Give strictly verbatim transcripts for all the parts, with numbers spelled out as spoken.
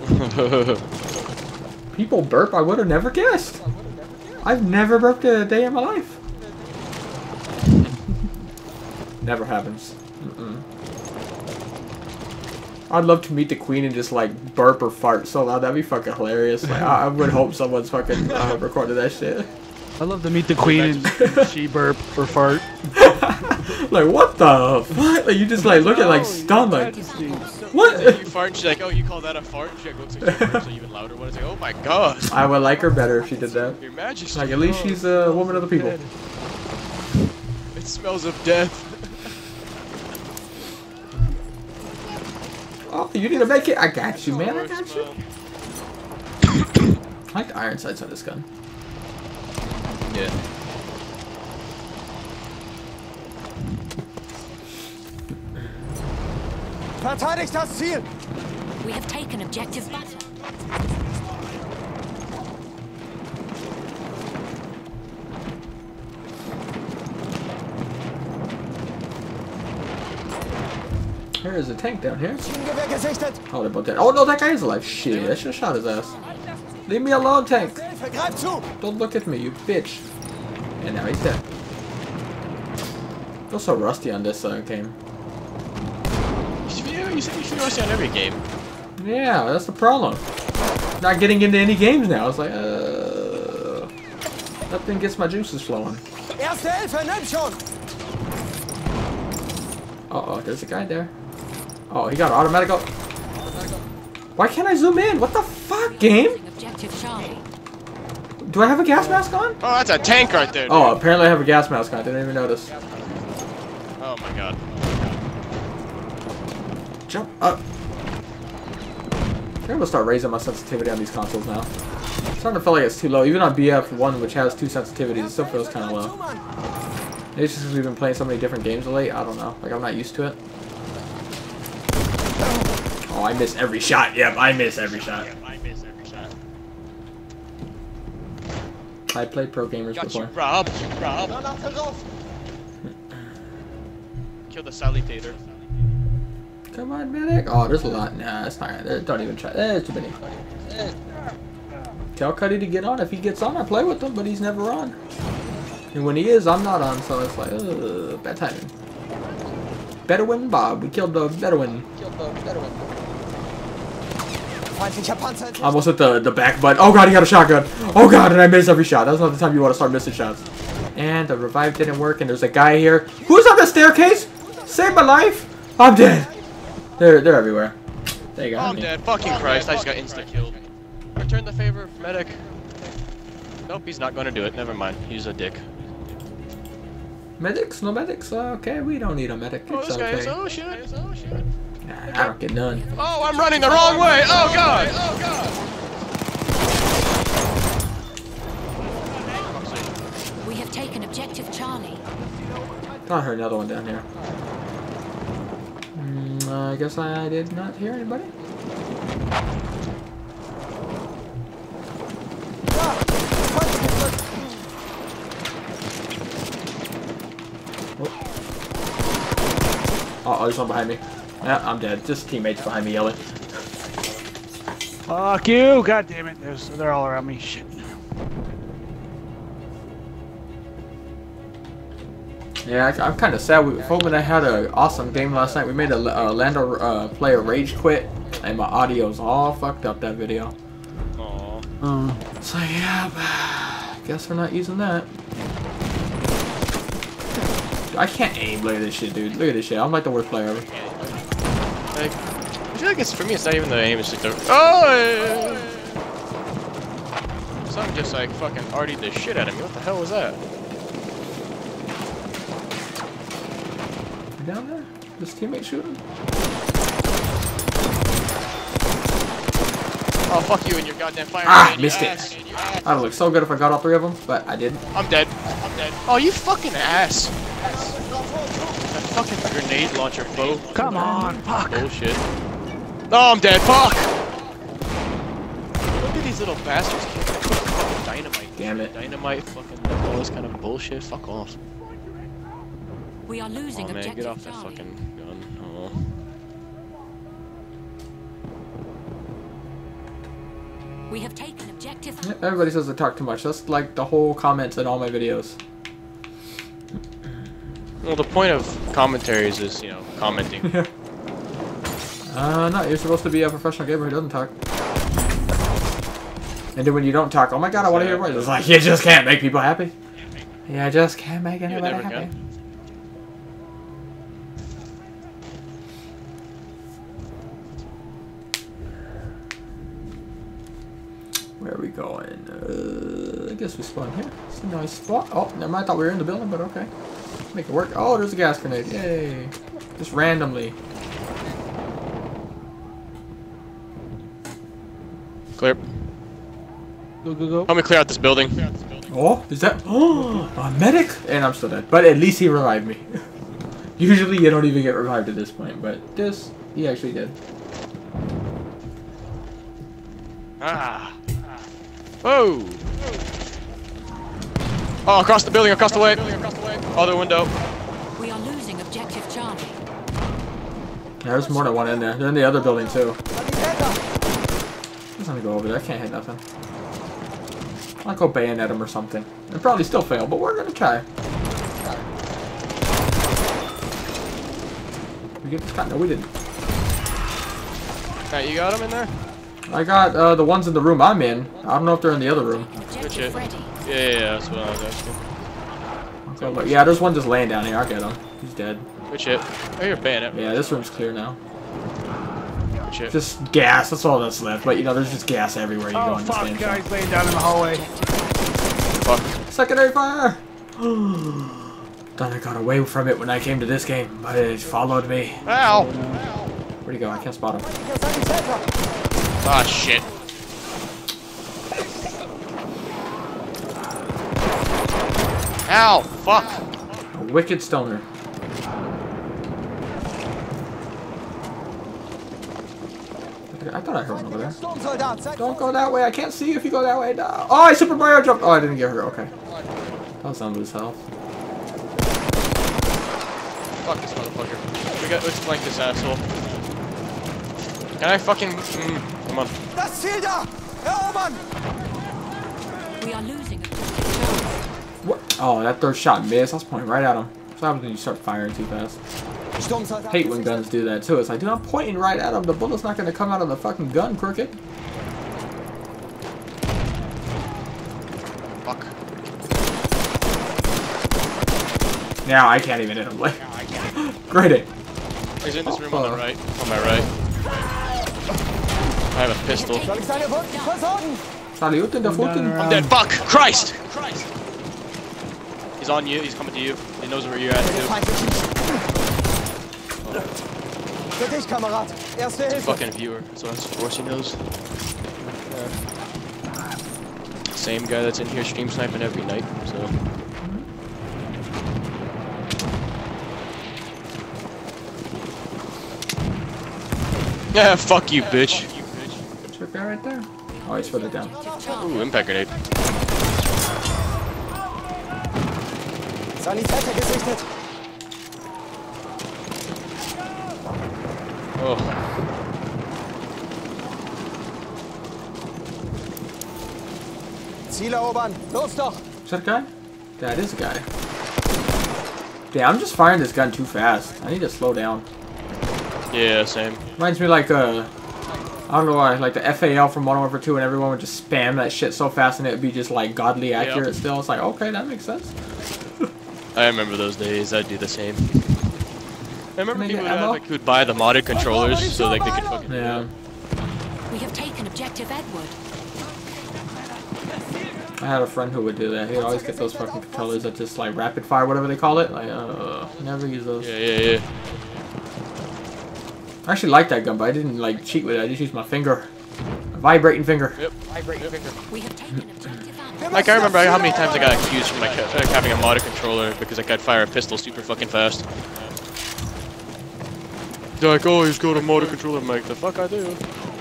People burp, I would have never guessed. I've never burped a day in my life. Never happens. Mm-mm. I'd love to meet the queen and just like burp or fart so loud. That'd be fucking hilarious. Like, I, I would hope someone's fucking uh, recorded that shit. I'd love to meet the queen and she burp or fart. Like, what the fuck? Like, you just like look at like stunned like, what? You fart and she's like, oh, you call that a fart? And she like, looks like she burps an even louder one. It's like, oh my god. I would like her better if she did that. Your Majesty. Like, at least she's a woman of the people. It smells of death. Oh, you need to make it? I got you, man. I got you. I like the iron sights on this gun. Yeah. Verteidigt das Ziel! We have taken objective butter. There is a tank down here. Maschinengewehr gesichtet! Oh, they're both dead. Oh no, that guy is alive. Shit, I should have shot his ass. Leave me alone, tank. Greif zu! Don't look at me, you bitch. And now he's dead. I feel so rusty on this uh, game. You, you said you should rusty on every game. Yeah, that's the problem. Not getting into any games now. It's like, uh, nothing gets my juices flowing. Erste Hilfe, nimm schon! Uh oh, there's a guy there. Oh, he got an automatic up. Why can't I zoom in? What the fuck, game? Objective Charlie. Do I have a gas mask on? Oh, that's a tank right there. Dude. Oh, apparently I have a gas mask on. I didn't even notice. Oh my god. Jump up. I'm gonna start raising my sensitivity on these consoles now. It's starting to feel like it's too low. Even on B F one, which has two sensitivities, it still feels kind of low. Maybe it's just because we've been playing so many different games of late. I don't know. Like, I'm not used to it. Oh, I miss every shot. Yep, I miss every shot. Yep, I miss every shot. I played pro gamers Got before. you, Rob. Rob. Kill the salutator. Come on, medic. Oh, there's a lot. Nah, it's not. There, don't even try. There's too many. Tell Cuddy to get on. If he gets on, I play with him, but he's never on. And when he is, I'm not on, so it's like, ugh, bad timing. Bedouin Bob. We killed the Bedouin. Almost hit the, the back butt. Oh god, he got a shotgun. Oh god, and I missed every shot. That's not the time you want to start missing shots. And the revive didn't work, and there's a guy here. Who's on the staircase? Save my life. I'm dead. They're, they're everywhere. They got oh, I'm me. dead. Fucking Christ, I just got insta-killed. Return the favor, medic. Nope, he's not going to do it. Never mind. He's a dick. Medics? No medics? Uh, okay, we don't need a medic. Oh, It's this guy okay. is. Oh, shit. Oh, shit. Nah, I don't get none. Oh, I'm running the wrong way. Oh, God. Oh, God. We have taken objective Charlie. Thought I heard another one down here. Mm, uh, I guess I did not hear anybody. Uh oh, there's one behind me. Yeah, I'm dead. Just teammates behind me yelling. Fuck you! God damn it! There's, they're all around me. Shit. Yeah, I, I'm kind of sad. We, Foreman and I had an awesome game last night. We made a uh, Lando uh, player rage quit, and my audio's all fucked up that video. Aww. Uh, so yeah, guess we're not using that. I can't aim. Look at this shit, dude. Look at this shit. I'm like the worst player ever. Like, I feel like it's for me. It's not even the aim. It's like the oh. Something just like fucking artied the shit out of me. What the hell was that? Down there? This teammate shooting? Oh, fuck you and your goddamn fire. Ah, man, missed it. ass, man, you ass. That would look so good if I got all three of them, but I didn't. I'm dead. I'm dead. Oh, you fucking ass. That fucking grenade launcher bow. Come on, fuck. Bullshit. Oh, I'm dead. Fuck. Look at these little bastards. Dynamite. Damn it. Dynamite, fucking all this kind of bullshit. Fuck off. We are losing Oh man, objective get off that Charlie. fucking gun. Oh. We have taken objective. Yeah, everybody says I talk too much. That's like the whole comments in all my videos. Well, the point of commentaries is, you know, commenting. uh, no, you're supposed to be a professional gamer who doesn't talk. And then when you don't talk, oh my god, I want to hear your voice. It's like, you just can't make people happy. Yeah, just can't make anybody never happy. can. Where are we going? Uh, I guess we spawn here. It's a nice spot. Oh, never mind. I thought we were in the building, but okay. Make it work. Oh, there's a gas grenade. Yay. Just randomly. Clear. Go, go, go. Help me clear out this building. Oh, is that? Oh, a medic? And I'm still dead. But at least he revived me. Usually you don't even get revived at this point, but this, he actually did. Ah. Whoa. Oh, across the building, across the way. Other window. We are losing objective Charlie. Yeah, there's more than one in there. They're in the other building too. I'm gonna go over there. I can't hit nothing. I'll go bayonet him or something. And probably still fail, but we're gonna try. We get this guy? No, we didn't. Alright, you got him in there? I got uh, the ones in the room I'm in. I don't know if they're in the other room. Good shit. Objective ready. Yeah, yeah, yeah, that's what I was asking. So, but yeah, there's one just laying down here. I'll get him. He's dead. Good shit. Oh, you're a bayonet. Yeah, this room's clear now. Good shit. Just gas. That's all that's left. But you know, there's just gas everywhere you go Oh in this fuck, game. guys laying down in the hallway. Fuck. Secondary fire! Thought I got away from it when I came to this game, but it followed me. Ow! Where'd he go? I can't spot him. Ah, shit. Ow! Fuck! A wicked stoner. I thought I heard one over there. Don't go that way. I can't see you if you go that way. No. Oh, I Super Mario jumped. Oh, I didn't get her. Okay. That was on his health. Fuck this motherfucker. We got, let's flank this asshole. Can I fucking... Mm, come on. Das Ziel da! Erobern! We are losing objective Charlie. What? Oh, that third shot missed. I was pointing right at him. That's what happens when you start firing too fast. I hate when guns do that too. It's like, dude, I'm pointing right at him. The bullet's not going to come out of the fucking gun, crooked. Fuck. Now I can't even hit him. Like, great it. He's in this room Oh, on the uh. right. On my right. I have a pistol. Soll ich seine Wunden versorgen? Salut in der Pfoten. I'm dead. Fuck! Christ! Christ! He's on you. He's coming to you. He knows where you're at too. Für dich, Kamerad. Erste Hilfe. Fucking viewer. So that's of course he knows. Same guy that's in here stream sniping every night. So. Yeah, fuck you, bitch. Check that right there. Oh, he's further down. Ooh, impact grenade. Sanitäter gesichtet. Oh. Ziel erobern. Los doch. Is that a guy? That is a guy. Damn, I'm just firing this gun too fast. I need to slow down. Yeah, same. Reminds me like uh, I don't know why, like the F A L from Modern Warfare two, and everyone would just spam that shit so fast, and it would be just like godly accurate. Yep. Still, it's like okay, that makes sense. I remember those days. I'd do the same. I remember Can I people get would, ammo? like, who'd buy the modded controllers so like they could fucking. Yeah. We have taken objective Edward. I had a friend who would do that. He'd always get those fucking controllers that just like rapid fire, whatever they call it. Like, uh, never use those. Yeah, yeah, yeah. I actually like that gun, but I didn't like cheat with it. I just used my finger, a vibrating finger. Yep. Vibrating finger. We have taken objective Alpha. Like I remember how many times I got accused from like, ha- like having a modded controller because like I'd fire a pistol super fucking fast. They're like, oh, he's got a modded controller. I'm like, the fuck I do.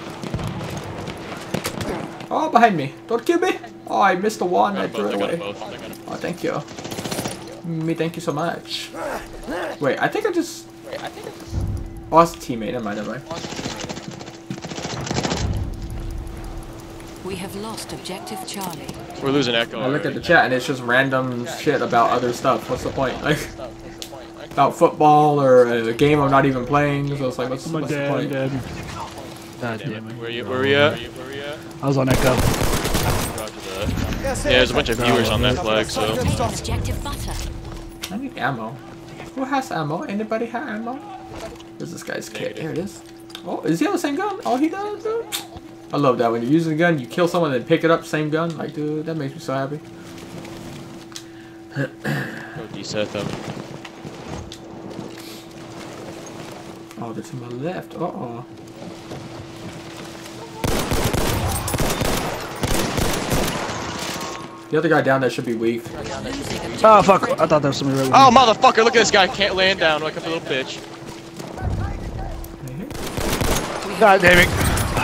Oh, behind me! Don't kill me! Oh, I missed the one. I Got threw both, it I got away. both. I got them. Oh, thank you. Me, thank you so much. Wait, I think I just. Wait, I think it's... Oh, it's a teammate. Never mind, never mind. We have lost objective Charlie. We're losing Echo. I look at already. the chat and it's just random shit about other stuff. What's the point? Like about football or a game I'm not even playing. So it's like, what's, I'm what's the dead, I'm point? dead. God damn it. Where you? Where we at? Where we at? I was on Echo. Roger that. Erste Yeah, there's a bunch Hilfe. of viewers on that flag, so. We've taken objective butter. I need ammo. Who has ammo? Anybody have ammo? Where's this guy's kit? Here it is. Oh, is he on the same gun? Oh, he does, dude. I love that when you're using a gun, you kill someone and pick it up, same gun. Like, dude, that makes me so happy. Go D-set them. Oh, they're to my left. Uh oh. The other guy down there should be weak. Oh fuck! I thought there was somebody right Oh, motherfucker, look at this guy. Can't land down like a little bitch. God damn it!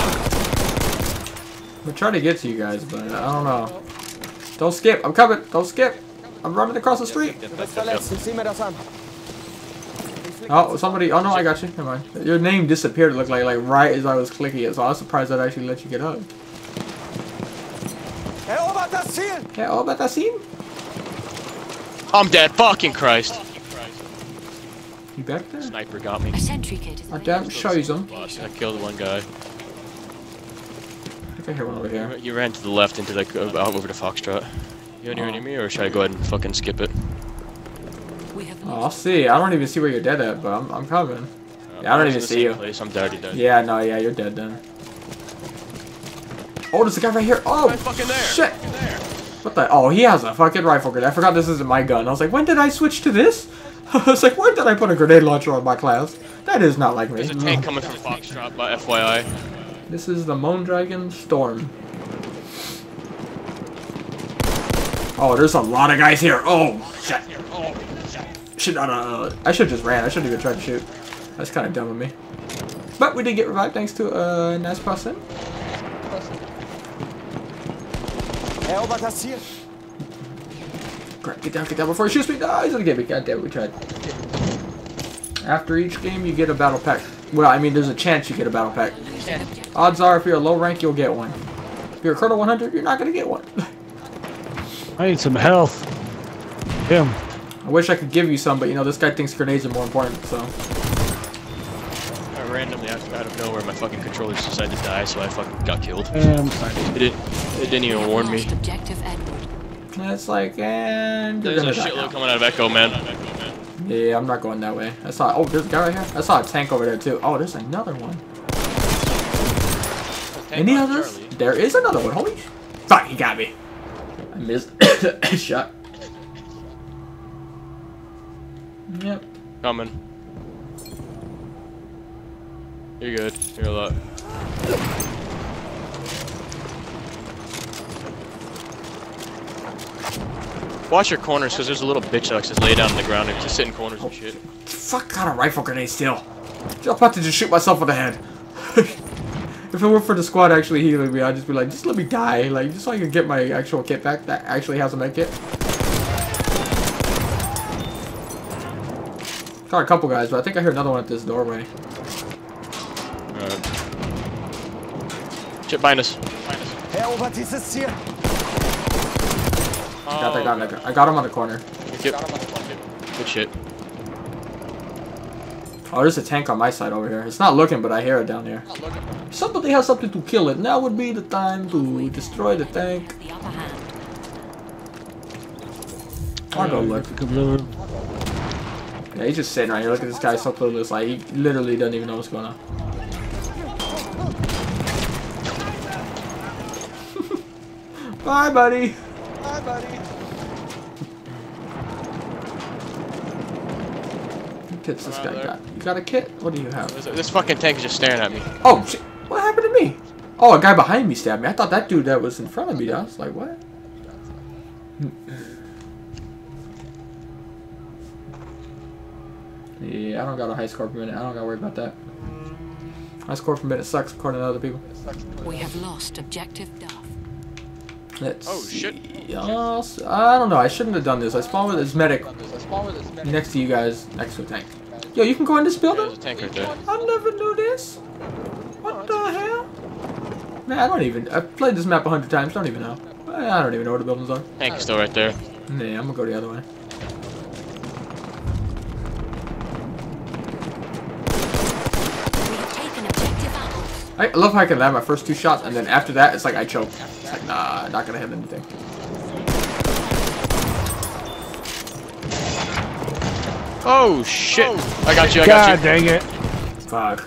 I'm gonna try to get to you guys, but I don't know. Don't skip. I'm coming. Don't skip. I'm running across the street. Du bist verletzt. Sieh mir das an. Oh, somebody. Oh no, I got you. Never mind. Your name disappeared. It looked like like right as I was clicking it. So I was surprised that actually let you get up. Erobert das Ziel! Yeah. Oh, about that scene. I'm dead. Fucking Christ. You back there? Sniper got me. A sentry kit is I damn shows him. I killed one guy. I think I hear one over here. You ran to the left into like uh, out over to Foxtrot. You anywhere near me, or should I go ahead and fucking skip it? We have Oh, I'll see. I don't even see where you're dead at, but I'm I'm coming. Yeah, I don't was even in the see same you. Place. I'm already dead. Yeah, no, yeah, you're dead then. Oh, there's a guy right here. Oh, Right fucking there. shit. Fucking there. What the? Oh, he has a fucking rifle grenade. I forgot this isn't my gun. I was like, when did I switch to this? I was like, when did I put a grenade launcher on my class? That is not like me. There's a tank coming from Foxtrot, by F Y I. This is the Mondragon Storm. Oh, there's a lot of guys here. Oh, shit. Shit, no, no, no. I should have just ran. I shouldn't even tried to shoot. That's kind of dumb of me. But we did get revived thanks to a uh, nice person. Erobert das Ziel! Crap, get down, get down before he shoots me. No, he's gonna get me. God damn it, we tried. After each game, you get a battle pack. Well, I mean, there's a chance you get a battle pack. Odds are, if you're a low rank, you'll get one. If you're a Colonel one hundred, you're not gonna get one. I need some health. Damn. I wish I could give you some, but you know, this guy thinks grenades are more important, so. I randomly, out, out of nowhere, my fucking controller just decided to die, so I fucking got killed. Damn. It didn't, it didn't even warn me. lost objective Edward. And it's like, and you're There's a gonna die shitload now. coming out of Echo, man. Yeah, I'm not going that way. I saw, oh, there's a guy right here. I saw a tank over there, too. Oh, there's another one. Any others? Charlie. There is another one. Holy sh- fuck, he got me. I missed a shot. Yep. Coming. You're good. You're a lot. Watch your corners, because there's a little bitch that likes to lay down on the ground and just sit in corners and shit. Fuck kind of rifle grenade still. I'm about to just shoot myself in the head. If it were for the squad actually healing me, I'd just be like, just let me die. Like, just so I can get my actual kit back that actually has a med kit. Got a couple guys, but I think I hear another one at this doorway. Alright. Shit, behind us. Behind us. Erobert dieses Ziel! Got that guy on the, I got him on the corner. Yep. Good shit. Oh, there's a tank on my side over here. It's not looking, but I hear it down here. Somebody has something to kill it. Now would be the time to destroy the tank. The upper hand. I'll go look. Look. Yeah, he's just sitting right here. Look at this guy so clueless. Like, he literally doesn't even know what's going on. Bye, buddy. Bye, buddy! What kits this guy got? You got a kit? What do you have? This, this fucking tank is just staring at me. Oh, shit. What happened to me? Oh, a guy behind me stabbed me. I thought that dude that was in front of me. I was like, what? Yeah, I don't got a high score per minute. I don't gotta worry about that. High score per minute sucks according to other people. We have lost objective Duff. Let's Oh, see. shit. Yes. I don't know. I shouldn't have done this. I spawned with this medic next to you guys, next to a tank. Yo, you can go in this Yeah, building? there's a tank right there. I never knew this. What the hell? Man, I don't even. I've played this map a hundred times. Don't even know. I don't even know where the buildings are. Tank is still right there. Yeah, I'm gonna go the other way. We have taken objective apples. I love how I can land my first two shots, and then after that, it's like I choke. It's like, nah, not gonna hit anything. Oh shit! I got you. I got God you. dang it. Fuck.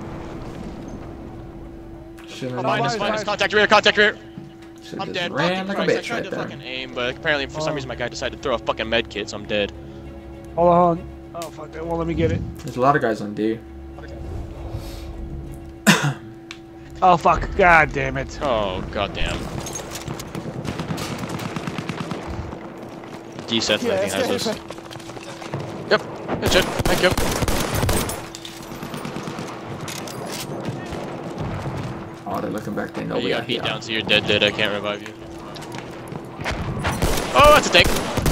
Should've Minus, just- minus. Contact rear. Contact rear. should've I'm just dead. ran Fucking like a Christ, I bitch tried right to there. fucking aim, but apparently for some reason my guy decided to throw a fucking med kit, so I'm dead. Hold on, hold on. Oh fuck, that won't let me get it. There's a lot of guys on D. Oh fuck, god damn it. Oh goddamn. D Seth Hier, I think has erste this. Hilfe. Yep. That's it. Thank you. Oh, they're looking back. They know Oh, you we got are beat here. down, so you're dead. Dead. I can't revive you. Oh, that's a tank.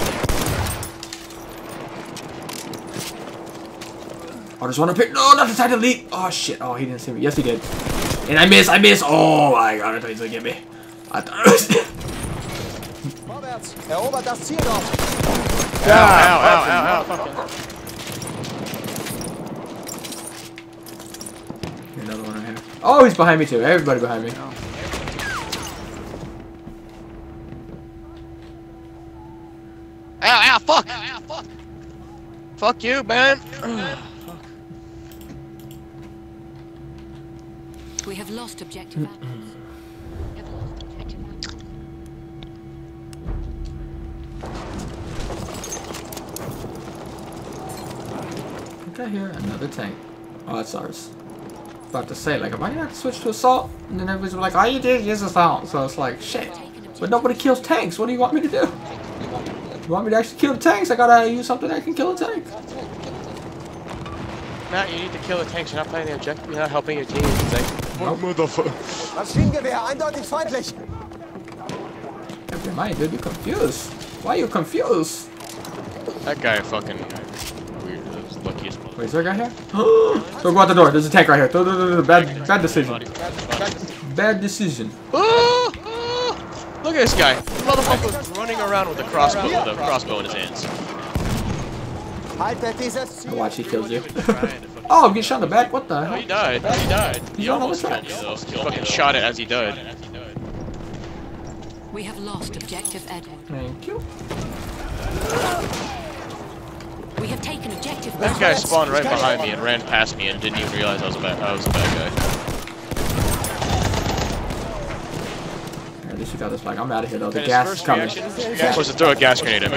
Oh, there's one up here. No, not the Titan Elite. Oh shit. Oh, he didn't see me. Yes, he did. And I missed. I missed. Oh my god, I thought he was gonna get me. I thought it was. Vorwärts. Erobert das Ziel dort. Ow, ow, ow, ow, ow. Fucking. Another one right here. Oh, he's behind me too. Everybody behind me. Ow, ow, fuck. Ow, ow, fuck. Fuck you, man. We have lost objective apples. Okay, here another tank. Oh, it's ours. About to say, like, am I gonna have to switch to assault? And then everybody's like, all you did is assault. So it's like, shit. But nobody kills tanks. What do you want me to do? You want me to actually kill the tanks? I gotta use something that can kill a tank. Matt, you need to kill the tanks. You're not playing the objective. You're not helping your team. It's like, Nope. motherfucker. Maschinengewehr, eindeutig feindlich. Never mind, dude. You're confused. Why are you confused? That guy fucking weird. That's the luckiest one. Wait, is there a guy here? So go out the door. There's a tank right here. Th- th- th- th- Bad, bad decision. Bad decision. Oh, oh, look at this guy. The motherfucker's running around with a crossbow, with a crossbow in his hands. Haltet dieses Ziel. Watch, he kills you. Oh, get shot in the back. What the Oh, hell? he died. He died. He He's on the almost killed tracks. me though. He fucking shot it as he died. We have lost objective Edward. Thank you. We have taken objective That guy spawned right behind me and ran past me and didn't even realize I was a bad, I was a bad guy. At least you got this back. I'm out of here though. The And his gas is first coming. reaction was to throw a gas grenade at me.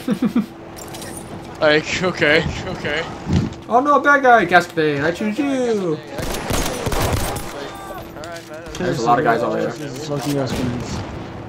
Like, okay, okay. Oh no, bad guy! Gas grenade. I choose you. Alright, man. There's a lot of guys over there. Fucking gas grenades.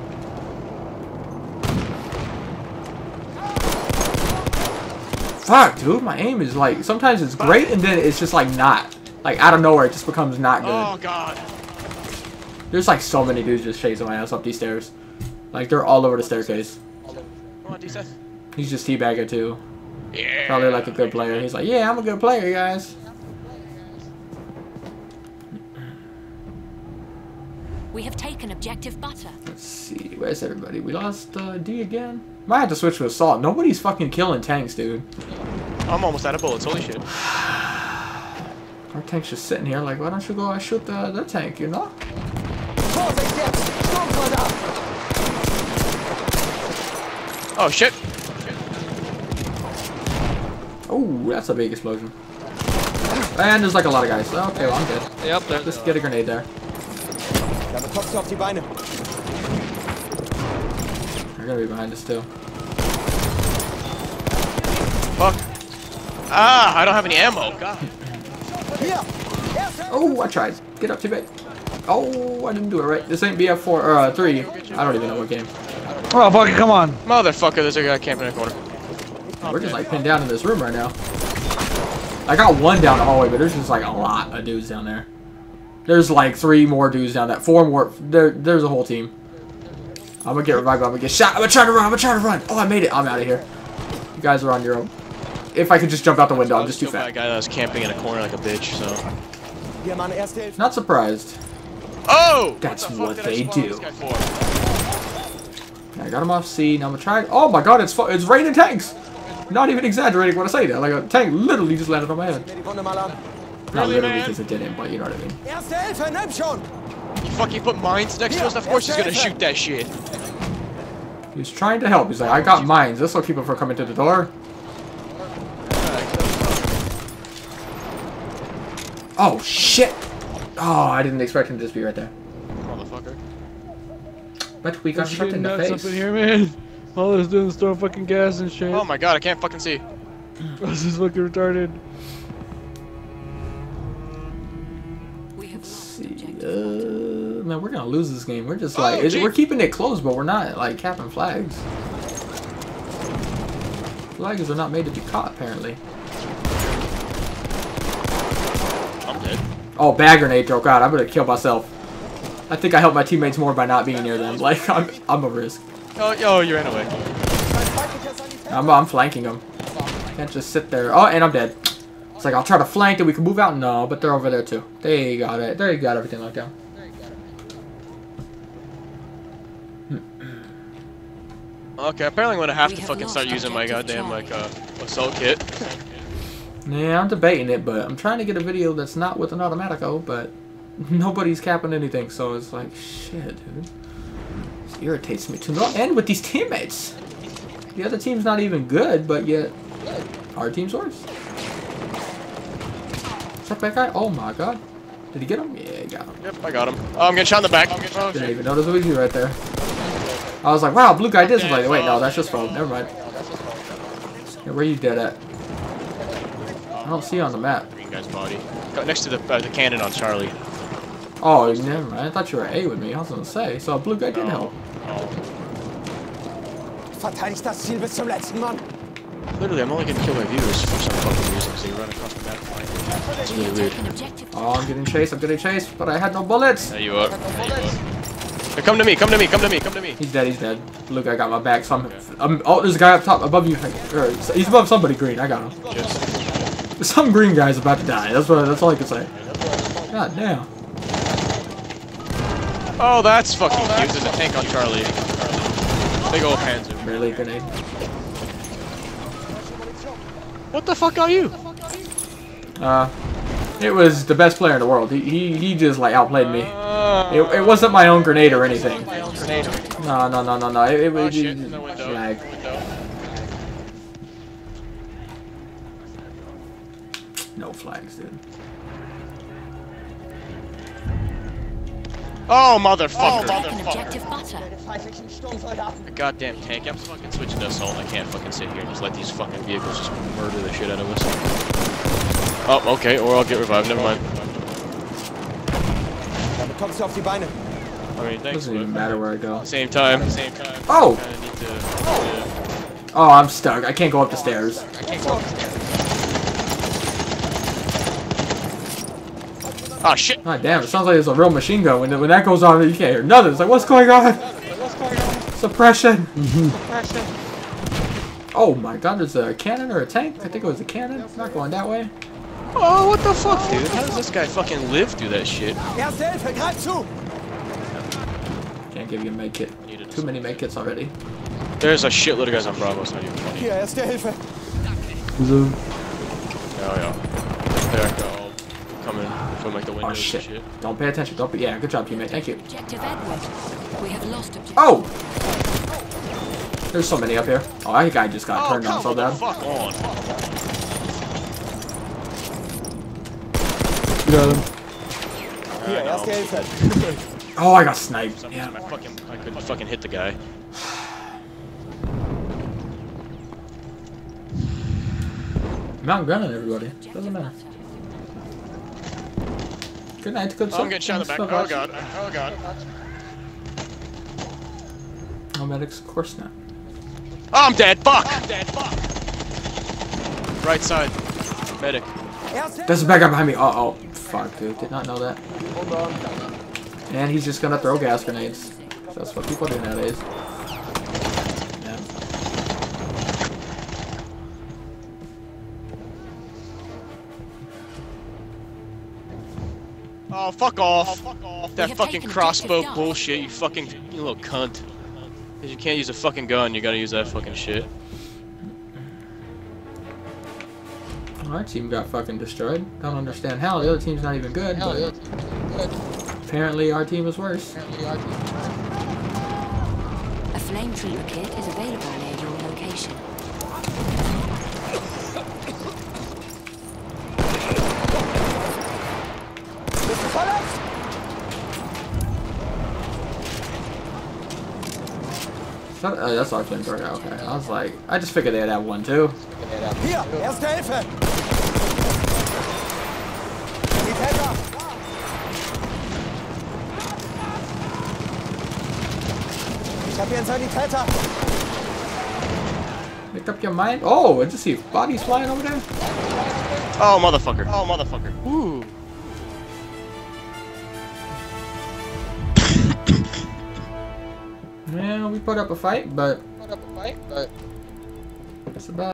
Fuck, dude. My aim is like sometimes it's great and then it's just like not. Like out of nowhere, it just becomes not good. Oh god. There's like so many dudes just chasing my ass up these stairs. Like they're all over the staircase. Come on, D-Seth. He's just teabagging too. Yeah. Probably like a good player. He's like, yeah, I'm a good player, guys. We have taken objective butter. Let's see. Where's everybody? We lost uh, D again. Might have to switch to assault. Nobody's fucking killing tanks, dude. I'm almost out of bullets. Holy shit. Our tank's just sitting here like, why don't you go and shoot the, the tank, you know? Vorsicht jetzt. Sturmsoldat. Oh shit. Oh, that's a big explosion. And there's like a lot of guys. Okay, well, I'm dead. Yep, there's Just get a grenade there. Damit kommst du auf die Beine. They're gonna be behind us too. Fuck. Ah, I don't have any ammo. God. Hier. Erste Oh, I tried. Get up too big. Oh, I didn't do it right. This ain't B F four or uh, three. I don't even know what game. Oh fucking come on. Motherfucker, there's a guy camping in the corner. We're just like pinned down in this room right now. I got one down the hallway, but there's just like a lot of dudes down there. There's like three more dudes down that. Four more. There, there's a whole team. I'm gonna get revived. I'm gonna get shot. I'm gonna try to run. I'm gonna try to run. Oh, I made it. I'm out of here. You guys are on your own. If I could just jump out the window, I'm just too Killed by a fat. guy that was camping in a corner like a bitch, so. Hier, Mann, erste Hilfe. Not surprised. Oh! That's the fuck what did I they spawn do. this guy for? I got him off C. Now I'm gonna try. Oh my god, it's fu it's raining tanks. Not even exaggerating when I say that. Like a tank literally just landed on my head. Mir die Wunde mal an. Not Really, literally man? because it didn't, but you know what I mean. Erste Hilfe, nimm schon! You fucking put mines next to us? Of course he's gonna shoot that shit. He's trying to help. He's like, I got mines. This will keep him from coming to the door. Oh shit! Oh, I didn't expect him to just be right there. Motherfucker. But we got Let's shot get in the nuts face. up in here, man. All they're doing is throwing fucking gas and shit. Oh my god, I can't fucking see. This is fucking retarded. We have lost See, objective uh, butter. man, we're gonna lose this game. We're just Oh, like it's, gee. we're keeping it close, but we're not like capping flags. Flags are not made to be caught, apparently. I'm dead. Oh, bag grenade throw. God, I'm gonna kill myself. I think I helped my teammates more by not being near them. Like I'm, I'm a risk. Oh, yo, you ran away. I'm, I'm flanking them. Can't just sit there. Oh, and I'm dead. It's like I'll try to flank and we can move out. No, but they're over there too. They got it. They got everything locked down. Okay, apparently I'm gonna have We to have fucking lost start using my objective goddamn, like, uh, Charlie. assault kit. Yeah, I'm debating it, but I'm trying to get a video that's not with an automatico, but nobody's capping anything, so it's like, shit, dude. This irritates me to no end with these teammates. The other team's not even good, but yet our team's worse. Is that bad guy? Oh my god. Did he get him? Yeah, he got him. Yep, I got him. Oh, I'm getting shot in the back. Oh, Didn't shit. even notice it was you right there. I was like, wow, blue guy did something. Wait, no, that's just foam. Never mind. Yeah, where you dead at? I don't see you on the map. Green guy's body. Got next to the uh, the cannon on Charlie. Oh, never mind. I thought you were A with me. I was gonna say. So blue guy did help. Oh. Verteidigt das Ziel bis zum letzten Mann. Literally, I'm only gonna kill my viewers for some fucking reason because they run across the map flying. It's We really have weird. taken objective Oh, I'm getting chased. I'm getting chased, but I had no bullets. There you are. There you are. Hey, come to me, come to me, come to me, come to me. He's dead. He's dead. Blue guy got my back. So I'm, I'm. Oh, there's a guy up top above you. Or, he's above somebody green. I got him. Just, Some green guy's about to die. That's what. That's all I can say. God damn. oh, that's fucking cute. There's a tank on Charlie. Big old Panzer. Barely grenade. What the fuck are you? Uh, it was the best player in the world. He he, he just like outplayed me. Uh, It, it wasn't my own grenade or anything. grenade. No, no, no, no, no. It, it Oh was shit, in the window. flag. Window. No flags, dude. Oh, motherfucker. taken objective butter. Feindlichen Sturmsoldaten. The goddamn tank. I'm fucking switching to assault. I can't fucking sit here and just let these fucking vehicles just murder the shit out of us. Oh, okay, or I'll get revived. Never mind. Da bekommst du auf die Beine. I mean, thanks. Doesn't even but matter where I go. Same time. Same time. Oh! Kinda need to. to Oh, I'm stuck. I can't go up the stairs. Ah, shit. God damn, it sounds like it's a real machine gun. When, when that goes on, you can't hear nothing. It's like, what's going on? Suppression. Oh my god, there's a cannon or a tank? I think it was a cannon. It's not going that way. Oh, what the fuck, dude? How does this guy fucking live through that shit? Erste Hilfe, greif zu! Can't give you a med kit. Too many med kits already. There's a shitload of guys on Bravo. It's not even funny. Hier, Erste Hilfe. Oh, yeah. They're all coming from like the windows Oh and shit. shit. Don't pay attention. Don't be. Yeah, good job, teammate. Thank you. Objective Edward. We have lost objective. Oh! There's so many up here. Oh, that guy just got Oh, turned on come so the bad. fuck on. Got him. Hier, I know. Erste Hilfe. Oh, I got sniped. For some Yeah. reason, I fucking, I couldn't fucking hit the guy. I'm outgunning everybody. Doesn't matter. Good night, good Oh, I'm getting shot in the back. Oh god. Oh god. No medics, of course not. Oh, I'm dead. Fuck. I'm dead. Fuck. Right side. Medic. Erste There's a bad guy behind me. Uh oh. Fuck, dude. Did not know that. And he's just gonna throw gas grenades. That's what people do nowadays. Yeah. Oh, fuck off. Oh, fuck off. That have fucking taken crossbow objective Duff. bullshit, you fucking you little cunt. Because you can't use a fucking gun, you gotta use that fucking shit. Our team got fucking destroyed. Don't understand how. The other team's not even good. Hell, But yeah. apparently our team is worse. A flame trooper kit is available near your location. Bist du verletzt? That, uh, that's our flamethrower. Okay. I was like, I just figured they'd have one too. Hier, erste Hilfe. Sanitäter. Ich hab hier einen Sanitäter. Picked up your mind. Oh, I just see bodies flying over there. Oh, motherfucker. Oh, motherfucker. Ooh. Yeah, we put up a fight, but Put up a fight, but that's about